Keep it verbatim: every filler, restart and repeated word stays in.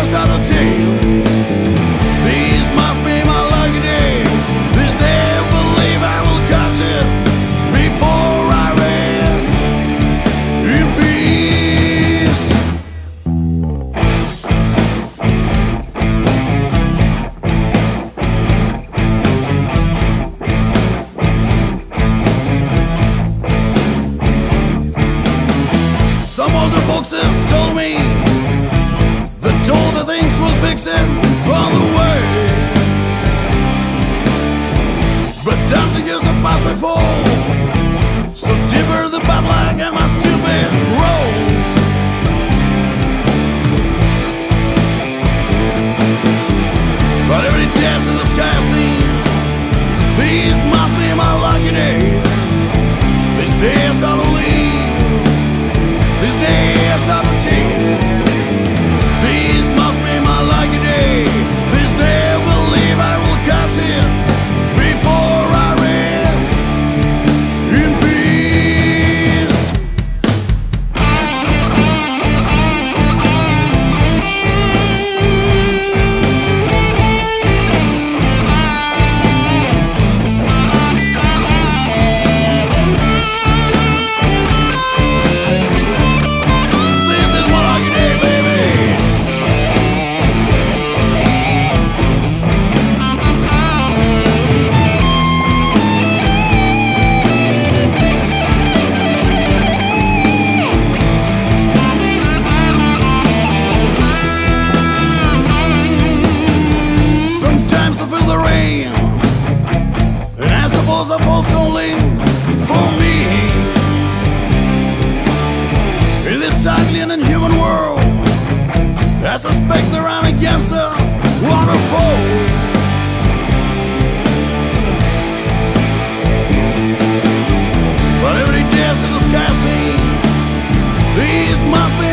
days out of ten. These must be my lucky day. This day I believe I will catch it before I rest in peace. Some older folks has told me that all the things will fix it on the way. But dancing is a past before, so deeper the bad luck and my stupid roads. But every dance in the sky I see, these must be my lucky day. These days I don't leave. These days I don't change. These must be my lucky day. This day I believe I will catch it before I rest in peace. This is my lucky day, baby. Sometimes I feel the rain, and I suppose it falls only for me. In this ugly and inhuman world, I suspect that I'm against a waterfall. But every dance in the sky I see, these must be